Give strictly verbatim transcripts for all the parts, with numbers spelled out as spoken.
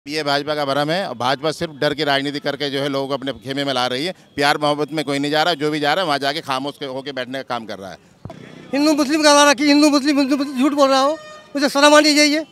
ये भाजपा का भ्रम है और भाजपा सिर्फ डर की राजनीति करके जो है लोगों को अपने खेमे में ला रही है। प्यार मोहब्बत में कोई नहीं जा रहा, जो भी जा रहा है वहाँ जाके खामोश होकर बैठने का काम कर रहा है। हिंदू मुस्लिम का वाला कि हिंदू मुस्लिम हिंदू मुस्लिम झूठ बोल रहा हो, मुझे शर्म आनी चाहिए।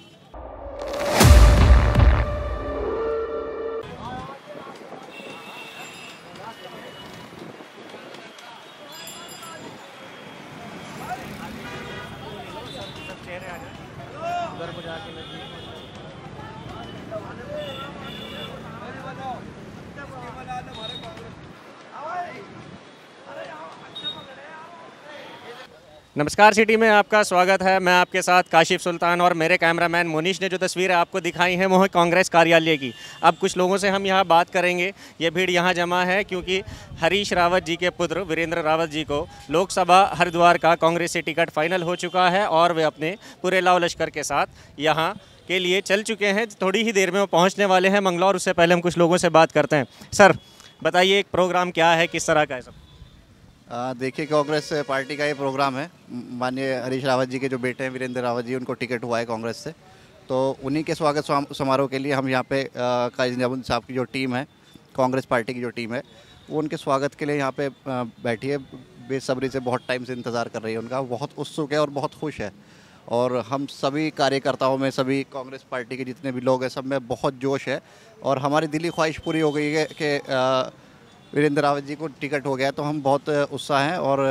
नमस्कार, सिटी में आपका स्वागत है। मैं आपके साथ काशिफ सुल्तान और मेरे कैमरामैन मोनीश ने जो तस्वीरें आपको दिखाई हैं वो है कांग्रेस कार्यालय की। अब कुछ लोगों से हम यहाँ बात करेंगे। ये भीड़ यहाँ जमा है क्योंकि हरीश रावत जी के पुत्र वीरेंद्र रावत जी को लोकसभा हरिद्वार का कांग्रेस से टिकट फाइनल हो चुका है और वे अपने पूरे लाव लश्कर के साथ यहाँ के लिए चल चुके हैं। थोड़ी ही देर में वो पहुँचने वाले हैं मंगलौर। उससे पहले हम कुछ लोगों से बात करते हैं। सर बताइए, एक प्रोग्राम क्या है, किस तरह का है सब? देखिए, कांग्रेस पार्टी का ये प्रोग्राम है। माननीय हरीश रावत जी के जो बेटे हैं वीरेंद्र रावत जी, उनको टिकट हुआ है कांग्रेस से, तो उन्हीं के स्वागत समारोह के लिए हम यहाँ पे काजी निजामुद्दीन साहब की जो टीम है, कांग्रेस पार्टी की जो टीम है, वो उनके स्वागत के लिए यहाँ पे बैठी है। बेसब्री से बहुत टाइम से इंतज़ार कर रही है उनका, बहुत उत्सुक है और बहुत खुश है। और हम सभी कार्यकर्ताओं में, सभी कांग्रेस पार्टी के जितने भी लोग हैं, सब में बहुत जोश है और हमारी दिली ख्वाहिश पूरी हो गई है कि वीरेंद्र रावत जी को टिकट हो गया, तो हम बहुत उत्साह हैं। और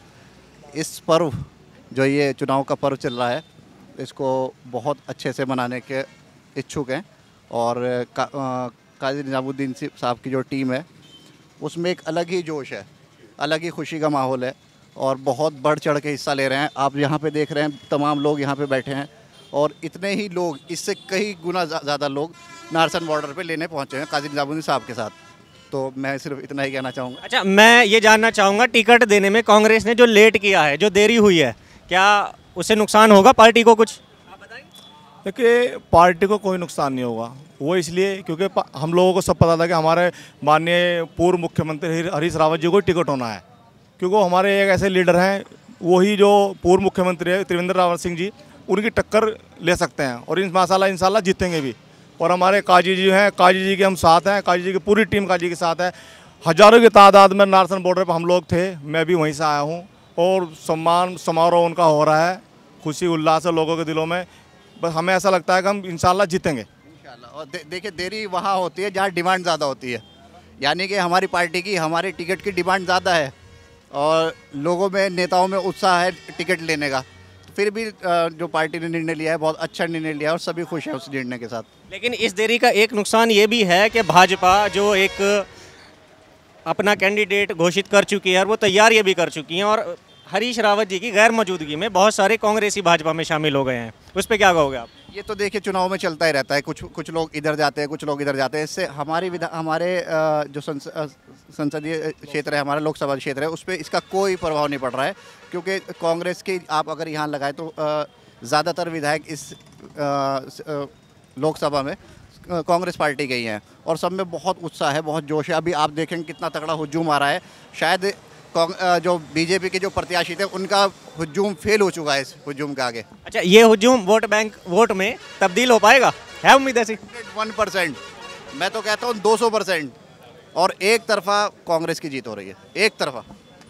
इस पर्व, जो ये चुनाव का पर्व चल रहा है, इसको बहुत अच्छे से मनाने के इच्छुक हैं। और का, काजी निजामुद्दीन साहब की जो टीम है, उसमें एक अलग ही जोश है, अलग ही खुशी का माहौल है और बहुत बढ़ चढ़ के हिस्सा ले रहे हैं। आप यहाँ पे देख रहे हैं, तमाम लोग यहाँ पे बैठे हैं और इतने ही लोग, इससे कई गुना ज़्यादा लोग नारसन बॉर्डर पे लेने पहुँचे हैं काजी निजामुद्दीन साहब के साथ। तो मैं सिर्फ इतना ही कहना चाहूँगा। अच्छा, मैं ये जानना चाहूँगा, टिकट देने में कांग्रेस ने जो लेट किया है, जो देरी हुई है, क्या उससे नुकसान होगा पार्टी को कुछ? आप बताइए। देखिए, पार्टी को कोई नुकसान नहीं होगा। वो इसलिए क्योंकि हम लोगों को सब पता था कि हमारे माननीय पूर्व मुख्यमंत्री हरीश रावत जी को टिकट होना है, क्योंकि वो हमारे एक ऐसे लीडर हैं, वही जो पूर्व मुख्यमंत्री है त्रिवेंद्र रावत सिंह जी, उनकी टक्कर ले सकते हैं और इन माशाल्लाह इंशाल्लाह जीतेंगे भी। और हमारे काजी जी हैं, काजी जी के हम साथ हैं, काजी जी की पूरी टीम काजी के साथ है। हज़ारों की तादाद में नारसन बॉर्डर पर हम लोग थे, मैं भी वहीं से आया हूं और सम्मान समारोह उनका हो रहा है। खुशी उल्लास है लोगों के दिलों में। बस हमें ऐसा लगता है कि हम इंशाल्लाह जीतेंगे इंशाल्लाह। और दे, देखिए, देरी वहाँ होती है जहाँ डिमांड ज़्यादा होती है, यानी कि हमारी पार्टी की, हमारे टिकट की डिमांड ज़्यादा है और लोगों में, नेताओं में उत्साह है टिकट लेने का। फिर भी जो पार्टी ने निर्णय लिया है, बहुत अच्छा निर्णय लिया है और सभी खुश हैं उस निर्णय के साथ। लेकिन इस देरी का एक नुकसान ये भी है कि भाजपा जो एक अपना कैंडिडेट घोषित कर चुकी है और वो तैयार ये भी कर चुकी हैं, और हरीश रावत जी की गैर मौजूदगी में बहुत सारे कांग्रेसी भाजपा में शामिल हो गए हैं। उस पर क्या कहोगे आप? ये तो देखिए, चुनाव में चलता ही रहता है, कुछ कुछ लोग इधर जाते हैं, कुछ लोग इधर जाते हैं। इससे हमारी विधा हमारे जो संसदीय क्षेत्र है, हमारा लोकसभा क्षेत्र है, उस पर इसका कोई प्रभाव नहीं पड़ रहा है, क्योंकि कांग्रेस की आप अगर यहाँ लगाए तो ज़्यादातर विधायक इस लोकसभा में कांग्रेस पार्टी के ही हैं और सब में बहुत उत्साह है, बहुत जोश है। अभी आप देखेंगे कितना तगड़ा हुजूम आ रहा है। शायद जो बीजेपी के जो प्रत्याशी थे, उनका हुजूम फेल हो चुका है इस हुजूम के आगे। अच्छा, ये हुजूम वोट बैंक वोट में तब्दील हो पाएगा, है उम्मीद ऐसी? वन परसेंट, मैं तो कहता हूँ दो सौ परसेंट। और एक तरफा कांग्रेस की जीत हो रही है, एक तरफा।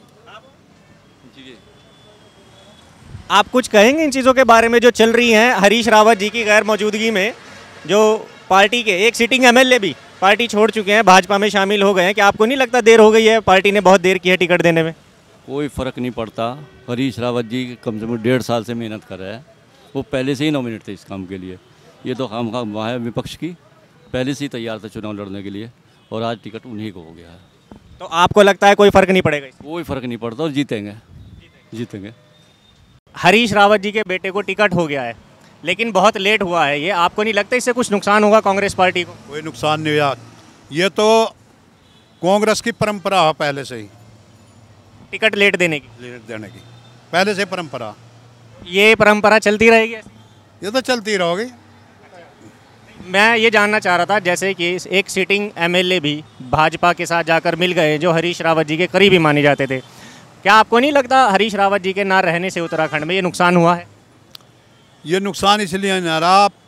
आप कुछ कहेंगे इन चीज़ों के बारे में जो चल रही हैं? हरीश रावत जी की गैर मौजूदगी में जो पार्टी के एक सिटिंग एमएलए भी पार्टी छोड़ चुके हैं, भाजपा में शामिल हो गए हैं, क्या आपको नहीं लगता देर हो गई है? पार्टी ने बहुत देर की है टिकट देने में। कोई फ़र्क नहीं पड़ता। हरीश रावत जी कम से कम डेढ़ साल से मेहनत कर रहे हैं, वो पहले से ही नॉमिनेट थे इस काम के लिए। ये तो हम वहाँ विपक्ष की पहले से ही तैयार था चुनाव लड़ने के लिए और आज टिकट उन्हीं को हो गया है। तो आपको लगता है कोई फ़र्क नहीं पड़ेगा? कोई फ़र्क नहीं पड़ता और जीतेंगे, जीतेंगे। हरीश रावत जी के बेटे को टिकट हो गया है, लेकिन बहुत लेट हुआ है। ये आपको नहीं लगता इससे कुछ नुकसान होगा कांग्रेस पार्टी को? कोई नुकसान नहीं हुआ। ये तो कांग्रेस की परंपरा है पहले से ही, टिकट लेट देने की लेट देने की पहले से परंपरा। ये परंपरा चलती रहेगी? ये तो चलती रहोगी। मैं ये जानना चाह रहा था, जैसे कि एक सिटिंग एमएलए भी भाजपा के साथ जाकर मिल गए जो हरीश रावत जी के करीबी माने जाते थे, क्या आपको नहीं लगता हरीश रावत जी के ना रहने से उत्तराखंड में ये नुकसान हुआ है? ये नुकसान इसलिए नहीं आ रहा,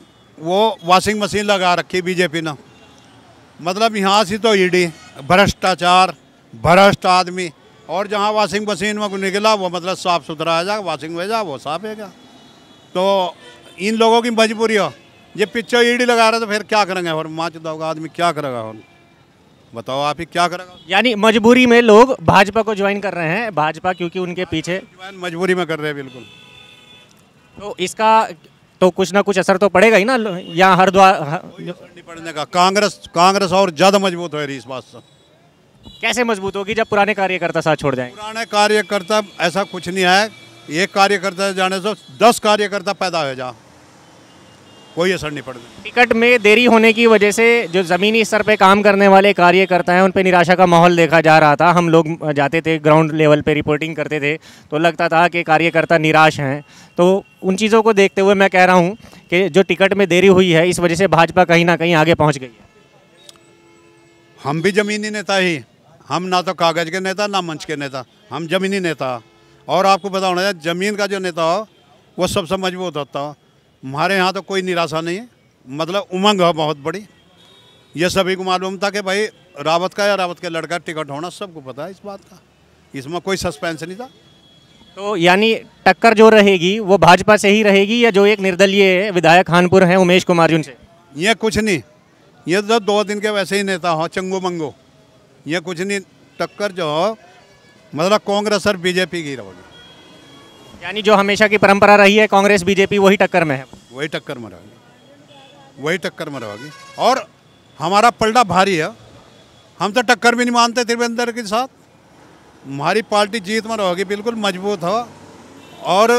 वो वॉशिंग मशीन लगा रखी बीजेपी ने। मतलब यहाँ से तो ईडी, भ्रष्टाचार, भ्रष्ट आदमी, और जहाँ वॉशिंग मशीन में निकला वो मतलब साफ़ सुथरा आ जाएगा, वॉशिंग में जा वो साफ है क्या। तो इन लोगों की मजबूरी हो, ये पीछे ईडी लगा रहे तो फिर क्या करेंगे, और माच दोगा आदमी क्या करेगा, और बताओ आप ही क्या करेगा। यानी मजबूरी में लोग भाजपा को ज्वाइन कर रहे हैं, भाजपा क्योंकि उनके पीछे मजबूरी में कर रहे हैं बिल्कुल। तो इसका तो कुछ ना कुछ असर तो पड़ेगा ही ना, यहाँ हरिद्वार नहीं पड़ने का। कांग्रेस कांग्रेस और ज़्यादा मजबूत हो रही इस बात से। कैसे मजबूत होगी जब पुराने कार्यकर्ता साथ छोड़ जाएंगे? पुराने कार्यकर्ता ऐसा कुछ नहीं है, एक कार्यकर्ता जाने से दस कार्यकर्ता पैदा हो जा, कोई असर नहीं पड़ता। टिकट में देरी होने की वजह से जो ज़मीनी स्तर पे काम करने वाले कार्यकर्ता हैं उन पे निराशा का माहौल देखा जा रहा था। हम लोग जाते थे ग्राउंड लेवल पे रिपोर्टिंग करते थे तो लगता था कि कार्यकर्ता निराश हैं। तो उन चीज़ों को देखते हुए मैं कह रहा हूँ कि जो टिकट में देरी हुई है इस वजह से भाजपा कहीं ना कहीं आगे पहुँच गई है। हम भी ज़मीनी नेता ही, हम ना तो कागज़ के नेता ना मंच के नेता, हम ज़मीनी नेता। और आपको बताना है ज़मीन का जो नेता हो वो सबसे मजबूत होता हो। हमारे यहाँ तो कोई निराशा नहीं है, मतलब उमंग है बहुत बड़ी। ये सभी को मालूम था कि भाई रावत का या रावत के लड़का टिकट होना सबको पता है इस बात का, इसमें कोई सस्पेंस नहीं था। तो यानी टक्कर जो रहेगी वो भाजपा से ही रहेगी या जो एक निर्दलीय विधायक खानपुर हैं उमेश कुमार जी उनसे? ये कुछ नहीं, ये तो दो दिन के वैसे ही नेता हो चंगो मंगो, ये कुछ नहीं। टक्कर जो हो मतलब कांग्रेस और बीजेपी की रहेगी। यानी जो हमेशा की परंपरा रही है कांग्रेस बीजेपी वही टक्कर में है, वही टक्कर में रहेगी, वही टक्कर में रहेगी। और हमारा पलड़ा भारी है, हम तो टक्कर भी नहीं मानते त्रिवेंद्र के साथ। हमारी पार्टी जीत में रहेगी, बिल्कुल मजबूत हो। और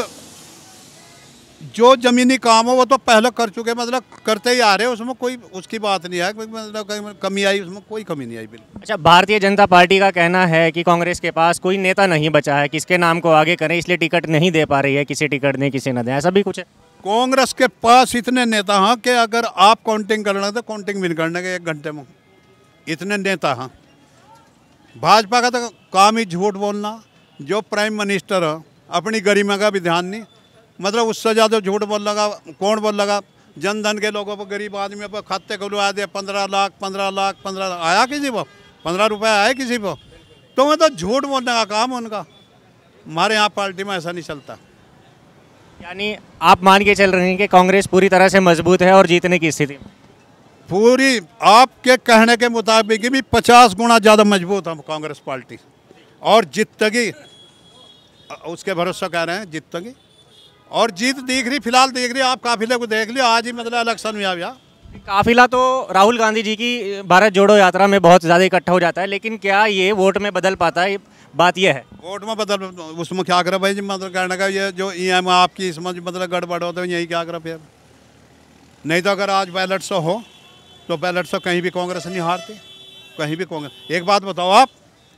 जो ज़मीनी काम हो वो तो पहले कर चुके, मतलब करते ही आ रहे, उसमें कोई उसकी बात नहीं है, मतलब कमी आई उसमें कोई कमी नहीं आई बिल्कुल। अच्छा, भारतीय जनता पार्टी का कहना है कि कांग्रेस के पास कोई नेता नहीं बचा है, किसके नाम को आगे करें इसलिए टिकट नहीं दे पा रही है, किसी टिकट नहीं किसी न दें, ऐसा भी कुछ है? कांग्रेस के पास इतने नेता हैं कि अगर आप काउंटिंग करना तो काउंटिंग भी नहीं करने के एक घंटे में, इतने नेता हैं। भाजपा का तो काम ही झूठ बोलना। जो प्राइम मिनिस्टर है अपनी गरिमा का भी ध्यान नहीं, मतलब उससे ज़्यादा झूठ बोल लगा। कौन बोल लगा? जनधन के लोगों पर, गरीब आदमी पर खाते खुलवा दे, पंद्रह लाख पंद्रह लाख पंद्रह लाख आया किसी को, पंद्रह रुपये आए किसी को। तो मैं तो झूठ बोलने का काम उनका। हमारे यहाँ पार्टी में ऐसा नहीं चलता। यानी आप मान के चल रहे हैं कि कांग्रेस पूरी तरह से मजबूत है और जीतने की स्थिति में? पूरी आपके कहने के मुताबिक भी पचास गुना ज़्यादा मजबूत है कांग्रेस पार्टी, और जीतेगी, उसके भरोसा कह रहे हैं जीतेगी। और जीत दिख रही, फिलहाल दिख रही। आप काफिले को देख लियो, आज ही मतलब इलेक्शन में आ गया काफिला। तो राहुल गांधी जी की भारत जोड़ो यात्रा में बहुत ज़्यादा इकट्ठा हो जाता है, लेकिन क्या ये वोट में बदल पाता है? बात यह है वोट में बदल, उसमें क्या करे भाई जी, मतलब कहने का ये जो ई एम आपकी इसमें मतलब गड़बड़ हो तो यही क्या करे फिर। नहीं तो अगर आज बैलेट से हो तो बैलेट से कहीं भी कांग्रेस नहीं हारती, कहीं भी कांग्रेस। एक बात बताओ आप,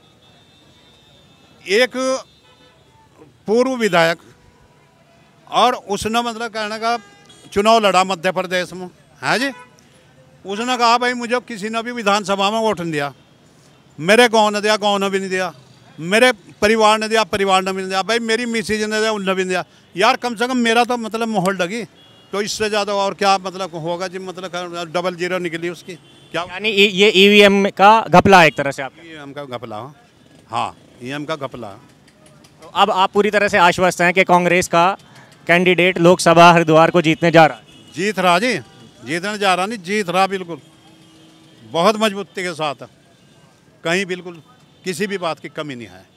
एक पूर्व विधायक और उसने मतलब कहने का चुनाव लड़ा मध्य प्रदेश में, है जी। उसने कहा भाई मुझे किसी ने भी विधानसभा में वोट नहीं दिया, मेरे गांव ने दिया, गांव ने भी नहीं दिया, मेरे परिवार ने दिया, परिवार ने भी नहीं दिया, भाई मेरी मिसेज ने दिया, उनने भी नहीं दिया। यार कम से कम मेरा तो मतलब माहौल लगी, तो इससे ज़्यादा और क्या मतलब होगा जी। मतलब डबल जीरो निकली उसकी क्या। यानी ये ईवीएम का घपला है एक तरह से? आप ईवीएम का घपला, हाँ ईवीएम का घपला। तो अब आप पूरी तरह से आश्वस्त हैं कि कांग्रेस का कैंडिडेट लोकसभा हरिद्वार को जीतने जा रहा है? जीत रहा जी, जीतने जा रहा नहीं, जीत रहा बिल्कुल, बहुत मजबूती के साथ, कहीं बिल्कुल किसी भी बात की कमी नहीं है।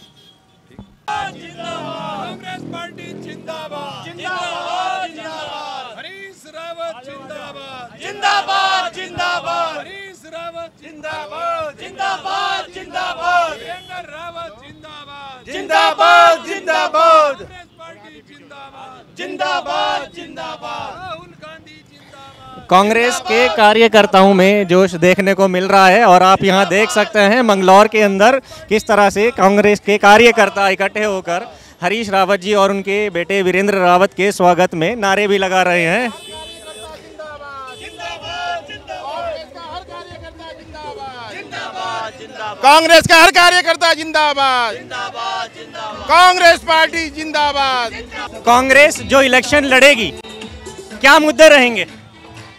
कांग्रेस पार्टी जिंदाबाद, जिंदाबाद, जिंदाबाद। हरीश रावत जिंदाबाद, जिंदाबाद, जिंदाबाद। हरीश रावत जिंदाबाद, जिंदाबाद, जिंदाबाद। वीरेंद्र रावत जिंदाबाद, जिंदाबाद, जिंदाबाद। कांग्रेस पार्टी जिंदाबाद, जिंदाबाद, जिंदाबाद। राहुल गांधी जिंदाबाद। कांग्रेस के कार्यकर्ताओं में जोश देखने को मिल रहा है और आप यहां देख सकते हैं मंगलौर के अंदर किस तरह से कांग्रेस के कार्यकर्ता इकट्ठे होकर हरीश रावत जी और उनके बेटे वीरेंद्र रावत के स्वागत में नारे भी लगा रहे हैं। कांग्रेस का हर कार्यकर्ता जिंदाबाद, कांग्रेस पार्टी जिंदाबाद। कांग्रेस जो इलेक्शन लड़ेगी क्या मुद्दे रहेंगे?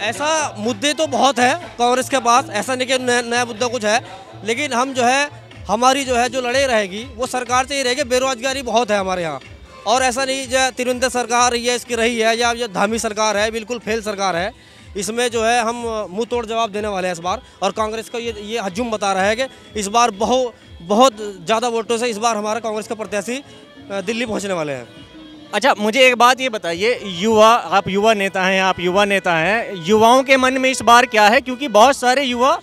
ऐसा मुद्दे तो बहुत है कांग्रेस के पास, ऐसा नहीं कि नया, नया मुद्दा कुछ है, लेकिन हम जो है हमारी जो है जो लड़ाई रहेगी वो सरकार से ही रहेगी। बेरोजगारी बहुत है हमारे यहाँ, और ऐसा नहीं जो त्रिवेंद्र सरकार रही है इसकी रही है या जो धामी सरकार है बिल्कुल फेल सरकार है, इसमें जो है हम मुंह तोड़ जवाब देने वाले हैं इस बार। और कांग्रेस का ये ये हजूम बता रहा है कि इस बार बहुत बहुत ज़्यादा वोटों से इस बार हमारा कांग्रेस का प्रत्याशी दिल्ली पहुँचने वाले हैं। अच्छा, मुझे एक बात ये बताइए, युवा, आप युवा नेता हैं, आप युवा नेता हैं, युवाओं के मन में इस बार क्या है? क्योंकि बहुत सारे युवा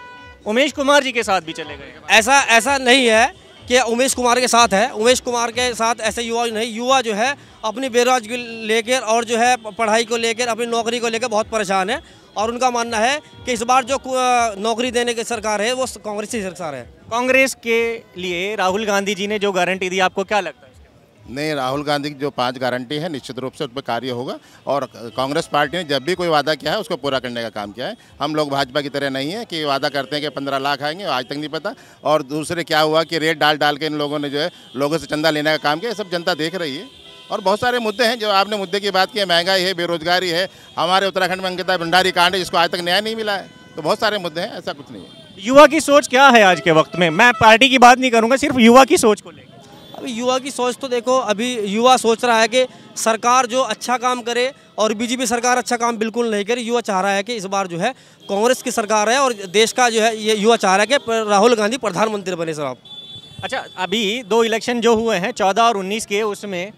उमेश कुमार जी के साथ भी चले गए। ऐसा ऐसा नहीं है कि उमेश कुमार के साथ है, उमेश कुमार के साथ ऐसे युवा नहीं, युवा जो है अपनी बेरोजगारी लेकर और जो है पढ़ाई को लेकर अपनी नौकरी को लेकर बहुत परेशान है, और उनका मानना है कि इस बार जो नौकरी देने की सरकार है वो कांग्रेस की सरकार है। कांग्रेस के लिए राहुल गांधी जी ने जो गारंटी दी, आपको क्या लगता है? नहीं, राहुल गांधी की जो पांच गारंटी है निश्चित रूप से उस पर कार्य होगा, और कांग्रेस पार्टी ने जब भी कोई वादा किया है उसको पूरा करने का काम किया है। हम लोग भाजपा की तरह नहीं है कि वादा करते हैं कि पंद्रह लाख आएंगे, आज तक नहीं पता। और दूसरे क्या हुआ कि रेट डाल डाल के इन लोगों ने जो है लोगों से चंदा लेने का काम किया, ये सब जनता देख रही है। और बहुत सारे मुद्दे हैं जो आपने मुद्दे की बात की है, महंगाई है, बेरोजगारी है, हमारे उत्तराखंड में अंकिता भंडारी कांड है जिसको आज तक न्याय नहीं मिला है, तो बहुत सारे मुद्दे हैं, ऐसा कुछ नहीं है। युवा की सोच क्या है आज के वक्त में? मैं पार्टी की बात नहीं करूँगा, सिर्फ युवा की सोच को लेकर। अभी युवा की सोच तो देखो, अभी युवा सोच रहा है कि सरकार जो अच्छा काम करे, और बीजेपी सरकार अच्छा काम बिल्कुल नहीं करे। युवा चाह रहा है कि इस बार जो है कांग्रेस की सरकार है, और देश का जो है ये युवा चाह रहा है कि राहुल गांधी प्रधानमंत्री बने साहब। अच्छा, अभी दो इलेक्शन जो हुए हैं चौदह और उन्नीस के, उसमें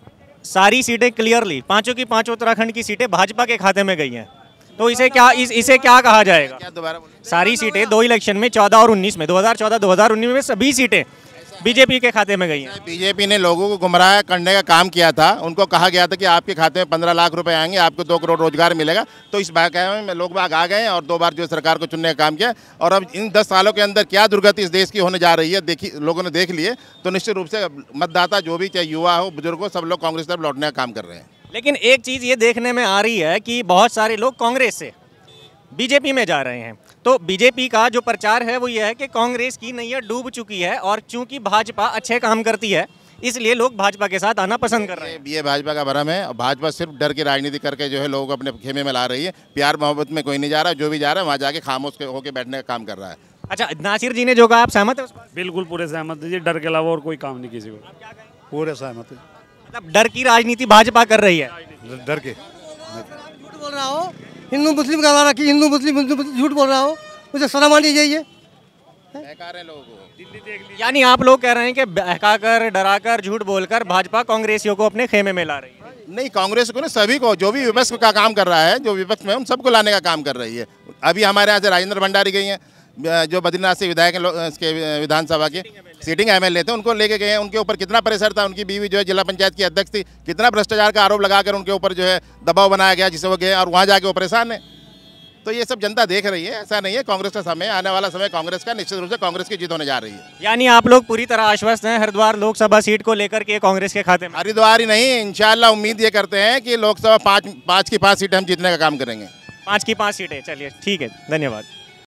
सारी सीटें क्लियरली, पाँचों की पाँचों उत्तराखंड की सीटें भाजपा के खाते में गई हैं, तो इसे क्या इस, इसे क्या कहा जाएगा? क्या दोबारा? सारी सीटें दो इलेक्शन में, चौदह और उन्नीस में, दो हज़ार चौदह दो हज़ार उन्नीस में सभी सीटें बीजेपी के खाते में गई हैं। बीजेपी ने लोगों को गुमराह करने का काम किया था। उनको कहा गया था कि आपके खाते में पंद्रह लाख रुपए आएंगे, आपको दो करोड़ रोजगार मिलेगा, तो इस बात में लोग बाग आ गए और दो बार जो सरकार को चुनने का काम किया। और अब इन दस सालों के अंदर क्या दुर्गति इस देश की होने जा रही है देखी, लोगों ने देख लिए, तो निश्चित रूप से मतदाता जो भी, चाहे युवा हो, बुजुर्ग हो, सब लोग कांग्रेस तरफ लौटने का काम कर रहे हैं। लेकिन एक चीज़ ये देखने में आ रही है कि बहुत सारे लोग कांग्रेस से बीजेपी में जा रहे हैं, तो बीजेपी का जो प्रचार है वो ये है कि कांग्रेस की नैया डूब चुकी है, और चूंकि भाजपा अच्छे काम करती है इसलिए लोग भाजपा के साथ आना पसंद कर रहे हैं। ये भाजपा का भ्रम है। भाजपा सिर्फ डर की राजनीति करके जो है लोगों को अपने खेमे में ला रही है। प्यार मोहब्बत में कोई नहीं जा रहा, जो भी जा रहा है वहाँ जाके खामोश होकर बैठने का काम कर रहा है। अच्छा, नासिर जी ने जो कहा, आप सहमत है उस पर? बिल्कुल पूरे सहमत है जी, डर के अलावा और कोई काम नहीं किसी को। पूरे सहमत है। मतलब डर की राजनीति भाजपा कर रही है, डर के। झूठ बोल रहा हो, हिंदू मुस्लिम का वाला कि हिंदू मुस्लिम हिंदू मुस्लिम झूठ बोल रहा हो, मुझे शर्म आनी चाहिए। यानी आप लोग कह रहे हैं कि बहकाकर, डराकर, झूठ बोलकर भाजपा कांग्रेसियों को अपने खेमे में ला रही है? नहीं, कांग्रेस को ना, सभी को, जो भी विपक्ष का काम कर रहा है, जो विपक्ष में उन सबको लाने का काम कर रही है। अभी हमारे यहाँ से राजेंद्र भंडारी गई हैं, जो बद्रीनाथ से विधायक के विधानसभा के सीटिंग एमएलए थे, उनको लेके गए हैं। उनके ऊपर कितना प्रेशर था, उनकी बीवी जो है जिला पंचायत की अध्यक्ष थी, कितना भ्रष्टाचार का आरोप लगाकर उनके ऊपर जो है दबाव बनाया गया, जिससे वो गए और वहाँ जाके वो परेशान है। तो ये सब जनता देख रही है, ऐसा नहीं है। कांग्रेस का समय, आने वाला समय कांग्रेस का, निश्चित रूप से कांग्रेस की जीत होने जा रही है। यानी आप लोग पूरी तरह आश्वस्त हैं हरिद्वार लोकसभा सीट को लेकर के कांग्रेस के खाते में? हरिद्वार ही नहीं, इंशाल्लाह उम्मीद ये करते हैं कि लोकसभा पाँच पाँच की पाँच सीटें हम जीतने का काम करेंगे। पाँच की पाँच सीटें, चलिए ठीक है, धन्यवाद।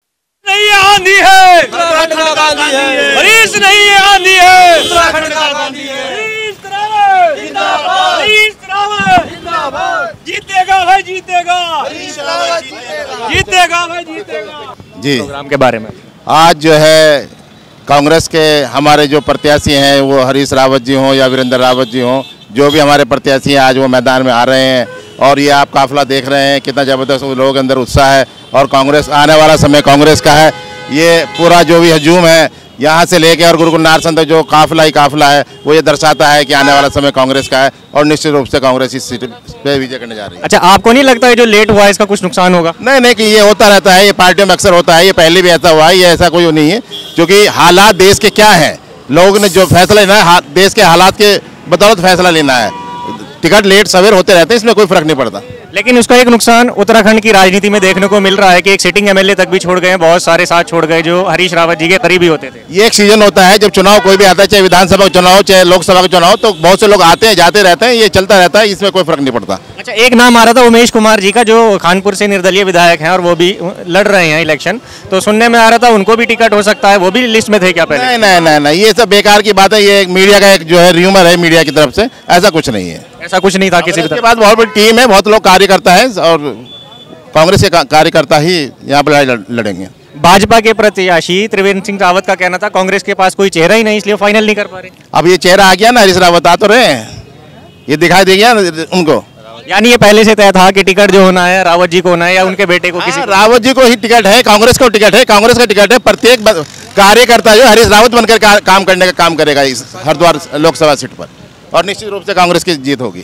नहीं आंधी है, उत्तराखंड का गांधी है। हरीश नहीं है, आंधी है, उत्तराखंड का गांधी है। हरीश रावत जिंदाबाद, हरीश रावत जिंदाबाद। जीतेगा भाई, जीतेगा हरीश रावत, जीतेगा जीतेगा भाई, जीतेगा। जी, प्रोग्राम के बारे में आज जो है कांग्रेस के हमारे जो प्रत्याशी हैं, वो हरीश रावत जी हों या वीरेंद्र रावत जी हों, जो भी हमारे प्रत्याशी हैं आज वो मैदान में आ रहे हैं। और ये आप काफिला देख रहे हैं, कितना ज़बरदस्त लोगों के अंदर उत्साह है। और कांग्रेस, आने वाला समय कांग्रेस का है। ये पूरा जो भी हजूम है यहाँ से लेके और गुरुकुल नारसन तक जो काफिला ही काफिला है, वो ये दर्शाता है कि आने वाला समय कांग्रेस का है, और निश्चित रूप से कांग्रेस इस सीट पे विजय करने जा रही है। अच्छा, आपको नहीं लगता है जो लेट हुआ है इसका कुछ नुकसान होगा? नहीं नहीं, कि ये होता रहता है, ये पार्टियों में अक्सर होता है, ये पहले भी ऐसा हुआ है, ये ऐसा कोई नहीं है। क्योंकि हालात देश के क्या हैं, लोगों ने जो फैसला लेना है देश के हालात के बदौलत फैसला लेना है। टिकट लेट सवेर होते रहते हैं, इसमें कोई फर्क नहीं पड़ता। लेकिन उसका एक नुकसान उत्तराखंड की राजनीति में देखने को मिल रहा है कि एक सिटिंग एमएलए तक भी छोड़ गए हैं, बहुत सारे साथ छोड़ गए जो हरीश रावत जी के करीबी होते थे। ये एक सीजन होता है जब चुनाव कोई भी आता है, चाहे विधानसभा का चुनाव, चाहे लोकसभा का चुनाव, तो बहुत से लोग आते हैं जाते रहते हैं, ये चलता रहता है, इसमें कोई फर्क नहीं पड़ता। अच्छा, एक नाम आ रहा था उमेश कुमार जी का, जो कानपुर से निर्दलीय विधायक हैं और वो भी लड़ रहे हैं इलेक्शन, तो सुनने में आ रहा था उनको भी टिकट हो सकता है, वो भी लिस्ट में थे क्या पहले? नहीं नहीं नहीं नहीं, ये सब बेकार की बात है। ये मीडिया का एक जो है र्यूमर है मीडिया की तरफ से, ऐसा कुछ नहीं है। ऐसा कुछ नहीं था किसी के बाद बहुत बड़ी टीम है, बहुत लोग कार्य करता है, और कांग्रेस के कार्यकर्ता ही यहाँ पर लड़ाई लड़ेंगे। भाजपा के प्रत्याशी त्रिवेंद्र सिंह रावत का कहना था कांग्रेस के पास कोई चेहरा ही नहीं, इसलिए फाइनल नहीं कर पा रहे। अब ये चेहरा आ गया ना, हरीश रावत आ तो रहे हैं, ये दिखाई दे गया उनको। यानी ये पहले से तय था कि टिकट जो होना है रावत जी को होना है या उनके बेटे को? किसी रावत जी को ही टिकट है, कांग्रेस को टिकट है, कांग्रेस का टिकट है। प्रत्येक कार्यकर्ता जो हरीश रावत बनकर का, काम करने का काम करेगा इस हरिद्वार लोकसभा सीट पर, और निश्चित रूप से कांग्रेस की जीत होगी।